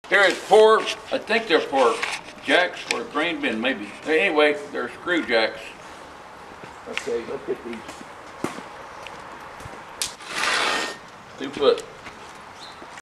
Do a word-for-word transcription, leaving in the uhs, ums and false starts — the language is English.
Here is four, I think they're for jacks for a grain bin, maybe. Anyway, they're screw jacks. Okay, look at these. Two foot.